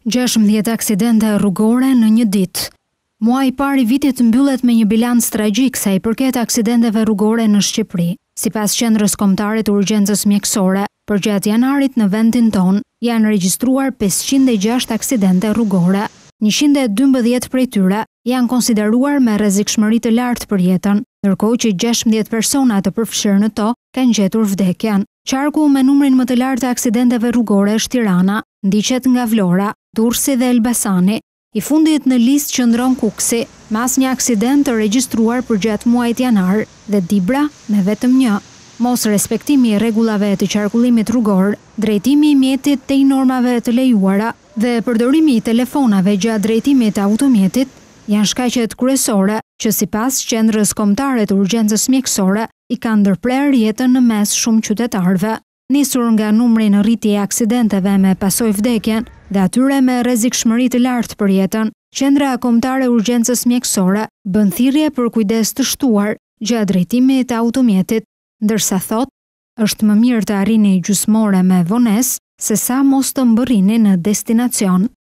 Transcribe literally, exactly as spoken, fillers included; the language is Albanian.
gjashtë aksidente rrugore në një ditë. Muaji i parë i vitit mbyllet me një bilanc tragjik sa i përket aksidenteve rrugore në Shqipëri. Sipas Qendrës Kombëtare të Urgjencës Mjekësore, përgjatë janarit në vendin tonë janë regjistruar pesëqind e gjashtë aksidente rrugore. njëqind e dymbëdhjetë prej tyre janë konsideruar me rrezikshmëri të lartë për jetën, ndërkohë që gjashtëdhjetë persona të përfshirë në to kanë gjetur vdekjen. Qarku me numrin më të lartë të aksidenteve rrugore është Tirana, ndiqet nga Vlora, Durrësi dhe Elbasani. I fundit në listë qëndron Kuksi, me asnjë aksident të regjistruar përgjatë muajit janar dhe Dibra me vetëm një. Mos respektimi i rregullave të qarkullimit rrugor, drejtimi i mjetit tej normave të lejuara dhe përdorimi i telefonave gjatë drejtimit të automjetit janë shkaqet kryesore që sipas Qendrës Kombëtare të Urgjencës Mjekësore i kanë ndërprer jetën në mes shumë qytetarëve. Nisur nga numri në rritje e aksidenteve me pasojë vdekjen dhe atyre me rrezikshmëri të lartë për jetën, Qendra Kombëtare e Urgjencës Mjekësore bën thirrje për kujdes të shtuar gjatë drejtimit të automjetit, ndërsa thot, është më mirë të arrini gjysmore me vonesë sesa mos të mbërrini në destinacion.